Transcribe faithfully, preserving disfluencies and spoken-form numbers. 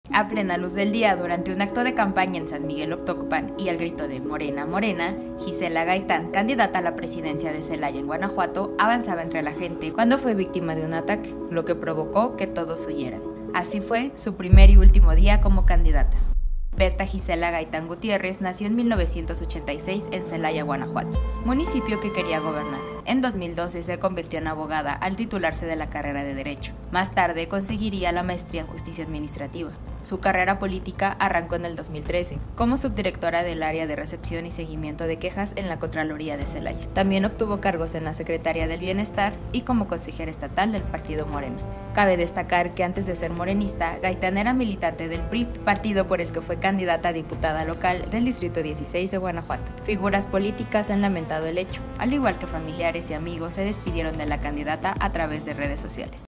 A plena luz del día, durante un acto de campaña en San Miguel Octopan y al grito de Morena, Morena, Gisela Gaitán, candidata a la presidencia de Celaya en Guanajuato, avanzaba entre la gente cuando fue víctima de un ataque, lo que provocó que todos huyeran. Así fue su primer y último día como candidata. Berta Gisela Gaitán Gutiérrez nació en mil novecientos ochenta y seis en Celaya, Guanajuato, municipio que quería gobernar. En dos mil doce se convirtió en abogada al titularse de la carrera de Derecho. Más tarde conseguiría la maestría en Justicia Administrativa. Su carrera política arrancó en el dos mil trece, como subdirectora del área de recepción y seguimiento de quejas en la Contraloría de Celaya. También obtuvo cargos en la Secretaría del Bienestar y como consejera estatal del partido Morena. Cabe destacar que antes de ser morenista, Gaitán era militante del P R I, partido por el que fue candidata a diputada local del Distrito dieciséis de Guanajuato. Figuras políticas han lamentado el hecho, al igual que familiares y amigos se despidieron de la candidata a través de redes sociales.